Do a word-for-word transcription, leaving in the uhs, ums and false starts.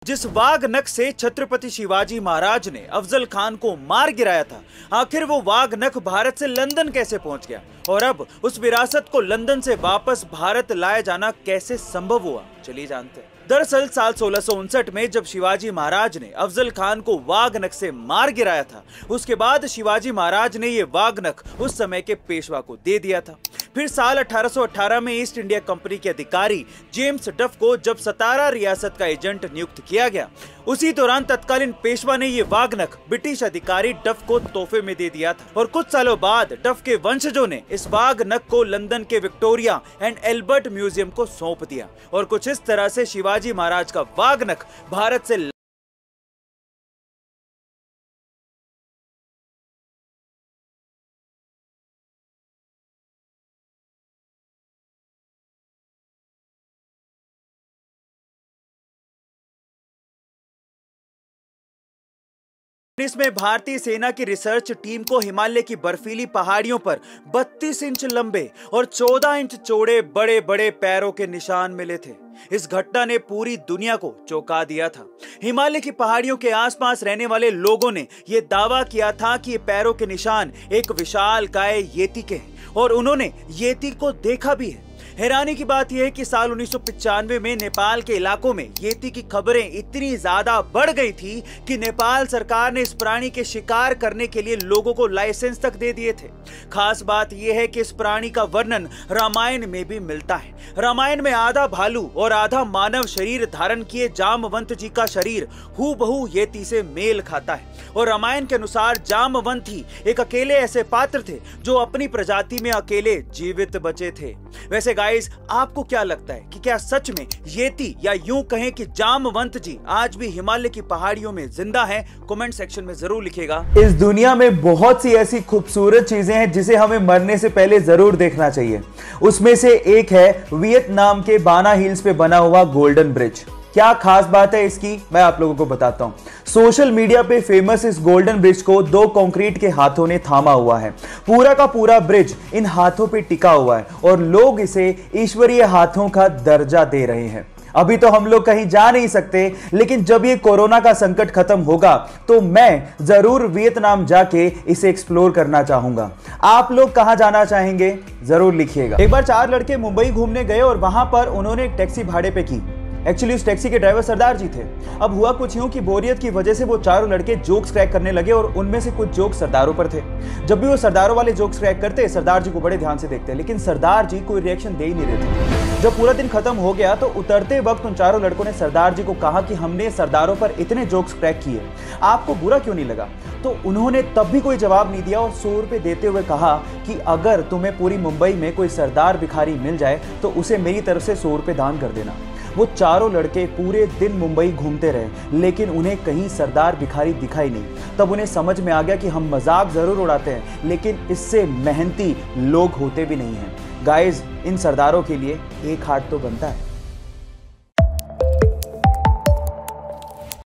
जिस वाघ नख से छत्रपति शिवाजी महाराज ने अफजल खान को मार गिराया था, आखिर वो वाघ नख भारत से लंदन कैसे पहुंच गया और अब उस विरासत को लंदन से वापस भारत लाया जाना कैसे संभव हुआ, चलिए जानते हैं। दरअसल साल सोलह सौ उनसठ में जब शिवाजी महाराज ने अफजल खान को वाघ नख से मार गिराया था, उसके बाद शिवाजी महाराज ने ये वाघ नख उस समय के पेशवा को दे दिया था। फिर साल अठारह सौ अठारह में ईस्ट इंडिया कंपनी के अधिकारी जेम्स डफ को जब सतारा रियासत का एजेंट नियुक्त किया गया, उसी दौरान तत्कालीन पेशवा ने ये वाघ नख ब्रिटिश अधिकारी डफ को तोहफे में दे दिया था और कुछ सालों बाद डफ के वंशजों ने इस वाघ नख को लंदन के विक्टोरिया एंड एल्बर्ट म्यूजियम को सौंप दिया और कुछ इस तरह से शिवाजी महाराज का वाघ नख भारत से इसमें भारतीय सेना की रिसर्च टीम को हिमालय की बर्फीली पहाड़ियों पर बत्तीस इंच लंबे और चौदह इंच चौड़े बड़े बड़े पैरों के निशान मिले थे। इस घटना ने पूरी दुनिया को चौंका दिया था। हिमालय की पहाड़ियों के आसपास रहने वाले लोगों ने यह दावा किया था कि ये पैरों के निशान एक विशालकाय येती के हैं और उन्होंने येती को देखा भी है। हैरानी की बात यह है कि साल उन्नीस सौ पचानवे में नेपाल के इलाकों में येती की खबरें इतनी ज्यादा बढ़ गई थी कि नेपाल सरकार ने इस प्राणी के शिकार करने के लिए लोगों को लाइसेंस तक दे दिए थे। खास बात यह है कि इस प्राणी का वर्णन रामायण में भी मिलता है। रामायण में आधा भालू और आधा मानव शरीर धारण किए जामवंत जी का शरीर हूबहू येती से मेल खाता है और रामायण के अनुसार जामवंत ही एक अकेले ऐसे पात्र थे जो अपनी प्रजाति में अकेले जीवित बचे थे। वैसे गाइस, आपको क्या लगता है कि क्या सच में येती या यूं कहें कि जामवंत जी आज भी हिमालय की पहाड़ियों में जिंदा हैं? कमेंट सेक्शन में जरूर लिखिएगा। इस दुनिया में बहुत सी ऐसी खूबसूरत चीजें हैं जिसे हमें मरने से पहले जरूर देखना चाहिए। उसमें से एक है वियतनाम के बाना हिल्स पे बना हुआ गोल्डन ब्रिज। क्या खास बात है इसकी, मैं आप लोगों को बताता हूं। सोशल मीडिया पे फेमस इस गोल्डन ब्रिज को दो कंक्रीट के हाथों ने थामा हुआ है। पूरा का पूरा ब्रिज इन हाथों पे टिका हुआ है और लोग इसे ईश्वरीय हाथों का दर्जा दे रहे हैं। अभी तो हम लोग कहीं जा नहीं सकते, लेकिन जब ये कोरोना का संकट खत्म होगा तो मैं जरूर वियतनाम जाके इसे एक्सप्लोर करना चाहूंगा। आप लोग कहां जाना चाहेंगे जरूर लिखिएगा। एक बार चार लड़के मुंबई घूमने गए और वहां पर उन्होंने एक टैक्सी भाड़े पे की। एक्चुअली उस टैक्सी के ड्राइवर सरदार जी थे। अब हुआ कुछ यूं कि बोरियत की वजह से वो चारों लड़के जोक्स क्रैक करने लगे और उनमें से कुछ जोक्स सरदारों पर थे। जब भी वो सरदारों वाले जोक्स क्रैक करते, सरदार जी को बड़े ध्यान से देखते, लेकिन सरदार जी कोई रिएक्शन दे ही नहीं रहे थे। जब पूरा दिन खत्म हो गया तो उतरते वक्त उन चारों लड़कों ने सरदार जी को कहा कि हमने सरदारों पर इतने जोक्स क्रैक किए, आपको बुरा क्यों नहीं लगा? तो उन्होंने तब भी कोई जवाब नहीं दिया और सौ रुपए देते हुए कहा कि अगर तुम्हें पूरी मुंबई में कोई सरदार भिखारी मिल जाए तो उसे मेरी तरफ से सौ रुपए दान कर देना। वो चारों लड़के पूरे दिन मुंबई घूमते रहे, लेकिन उन्हें कहीं सरदार भिखारी दिखाई नहीं। तब उन्हें समझ में आ गया कि हम मजाक जरूर उड़ाते हैं, लेकिन इससे मेहनती लोग होते भी नहीं हैं। गाइस, इन सरदारों के लिए एक हाथ तो बनता है।